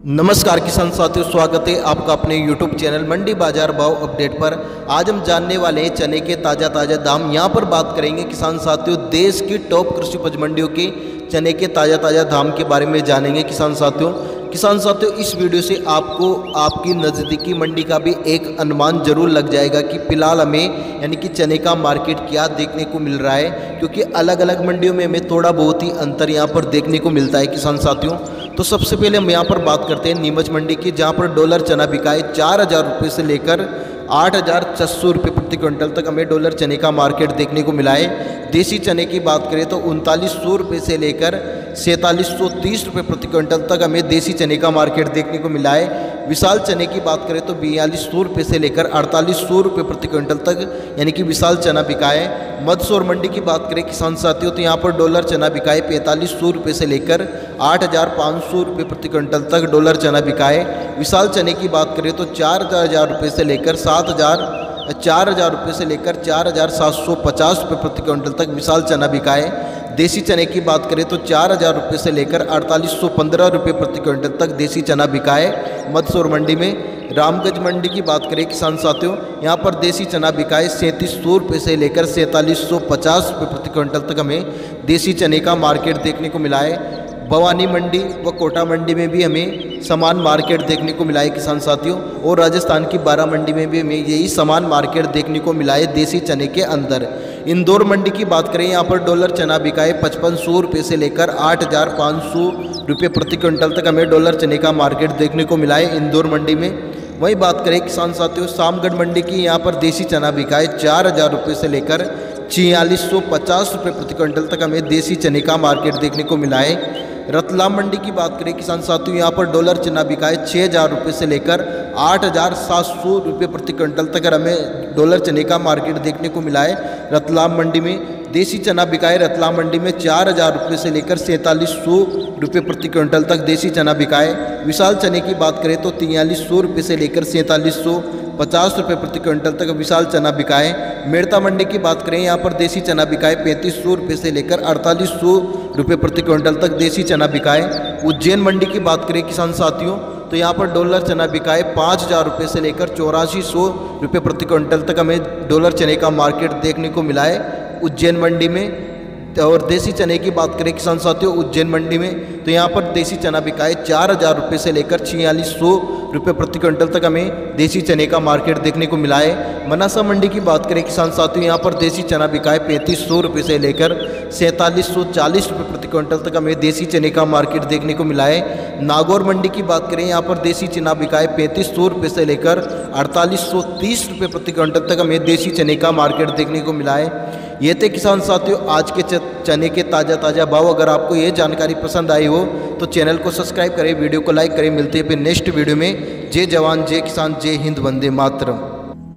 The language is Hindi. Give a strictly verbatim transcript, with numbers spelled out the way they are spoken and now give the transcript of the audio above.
नमस्कार किसान साथियों, स्वागत है आपका अपने यूट्यूब चैनल मंडी बाजार भाव अपडेट पर। आज हम जानने वाले हैं चने के ताज़ा ताज़ा दाम। यहां पर बात करेंगे किसान साथियों देश की टॉप कृषि उपज मंडियों के चने के ताज़ा ताज़ा दाम के बारे में जानेंगे किसान साथियों। किसान साथियों इस वीडियो से आपको आपकी नज़दीकी मंडी का भी एक अनुमान जरूर लग जाएगा कि फिलहाल हमें यानी कि चने का मार्केट क्या देखने को मिल रहा है, क्योंकि अलग अलग मंडियों में हमें थोड़ा बहुत ही अंतर यहाँ पर देखने को मिलता है किसान साथियों। तो सबसे पहले हम यहाँ पर बात करते हैं नीमच मंडी की, जहाँ पर डॉलर चना बिका है चार हज़ार रुपये से लेकर आठ हज़ार छः सौ रुपये प्रति क्विंटल तक हमें डॉलर चने का मार्केट देखने को मिला है। देसी चने की बात करें तो उनतालीस सौ रुपये से लेकर सैंतालीस सौ तीस रुपये प्रति क्विंटल तक हमें देसी चने का मार्केट देखने को मिला है। विशाल चने की बात करें तो बयालीस सौ रुपये से लेकर अड़तालीस सौ रुपये प्रति क्विंटल तक यानी कि विशाल चना बिका है। मदसौर मंडी की बात करें किसान साथियों तो यहाँ पर डॉलर चना बिका है पैंतालीस सौ रुपये से लेकर आठ हज़ार पाँच सौ रुपये प्रति क्विंटल तक डॉलर चना बिका है। विशाल चने की बात करें तो चार हज़ार रुपये से लेकर सात हज़ार चार हज़ार रुपये से लेकर चार हज़ार सात सौ पचास रुपये प्रति क्विंटल तक विशाल चना बिका है। देसी चने की बात करें तो चार हज़ार रुपये से लेकर अड़तालीस सौ पंद्रह रुपये प्रति क्विंटल तक देसी चना बिका है मदसौर मंडी में। रामगंज मंडी की बात करें किसान साथियों यहाँ पर देसी चना बिका है सैंतीस सौ रुपये से लेकर सैंतालीस सौ पचास रुपये प्रति क्विंटल तक हमें देसी चने का मार्केट देखने को मिला है। भवानी मंडी व कोटा मंडी में भी हमें समान मार्केट देखने को मिला है किसान साथियों, और राजस्थान की बारह मंडी में भी हमें यही समान मार्केट देखने को मिला है देसी चने के अंदर। इंदौर मंडी की बात करें यहाँ पर डॉलर चना बिका है पचपन सौ रुपये से लेकर आठ हज़ार पाँच सौ रुपये प्रति क्विंटल तक हमें डॉलर चने का मार्केट देखने को मिला है इंदौर मंडी में। वहीं बात करें किसान साथियों शामगढ़ मंडी की, यहाँ पर देसी चना बिका है चार हज़ार रुपये से लेकर छियालीस सौ पचास रुपये प्रति क्विंटल तक हमें देसी चने का मार्केट देखने को मिला है। रतलाम मंडी की बात करें किसान साथियों यहाँ पर डॉलर चना बिका है छः हज़ार रुपये से लेकर आठ हज़ार सात सौ रुपये प्रति क्विंटल तक हमें डॉलर चने का मार्केट देखने को मिला है रतलाम मंडी में। देसी चना बिका है रतलाम मंडी में चार हज़ार रुपये से लेकर सैंतालीस सौ रुपये प्रति क्विंटल तक देसी चना बिका है। विशाल चने की बात करें तो तियालीस सौ रुपये से लेकर सैंतालीस सौ पचास रुपये प्रति क्विंटल तक विशाल चना बिका है। मेड़ता मंडी की बात करें यहाँ पर देसी चना बिका है पैंतीस सौ रुपये से लेकर अड़तालीस सौ रुपये प्रति क्विंटल तक देसी चना बिका है। उज्जैन मंडी की बात करें किसान साथियों तो यहाँ पर डॉलर चना बिका है पाँच हज़ार रुपये से लेकर चौरासी सौ रुपये प्रति क्विंटल तक हमें डॉलर चने का मार्केट देखने को मिला है उज्जैन मंडी में। और देसी चने की बात करें किसान साथियों उज्जैन मंडी में तो यहाँ पर देसी चना बिका है चार हज़ार रुपये से लेकर छियालीस सौ रुपये प्रति क्विंटल तक हमें देसी चने का मार्केट देखने को मिला है। मनासा मंडी की बात करें किसान साथियों यहाँ पर देसी चना बिका है पैंतीस सौ रुपये से लेकर सैंतालीस सौ चालीस रुपये प्रति क्विंटल तक हमें देसी चने का मार्केट देखने को मिला है। नागौर मंडी की बात करें यहाँ पर देसी चना बिका है पैंतीस सौ रुपये से लेकर अड़तालीस सौ तीस रुपये प्रति क्विंटल तक हमें देसी चने का मार्केट देखने को मिला है। ये थे किसान साथियों आज के चने के ताज़ा ताज़ा भाव। अगर आपको ये जानकारी पसंद आई हो तो चैनल को सब्सक्राइब करें, वीडियो को लाइक करें। मिलते हैं फिर नेक्स्ट वीडियो में। जय जवान जय किसान जय हिंद वंदे मातरम।